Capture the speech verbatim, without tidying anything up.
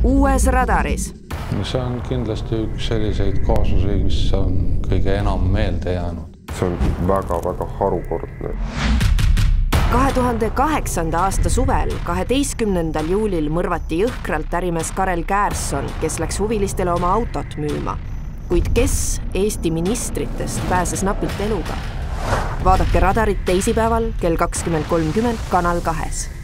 uues Radaris. See on kindlasti üks selliseid kaasuseid, mis on kõige enam meelde jäänud. See on väga-väga harukordne. kahe tuhande kaheksanda aasta suvel, kaheteistkümnendal juulil mõrvati jõhkralt ärimees Karel Käärson, kes läks huvilistele oma autot müüma. Kuid kes Eesti ministritest pääses napilt eluga? Vaadake Radarit teisipäeval kell kakskümmend kolmkümmend Kanal kahes.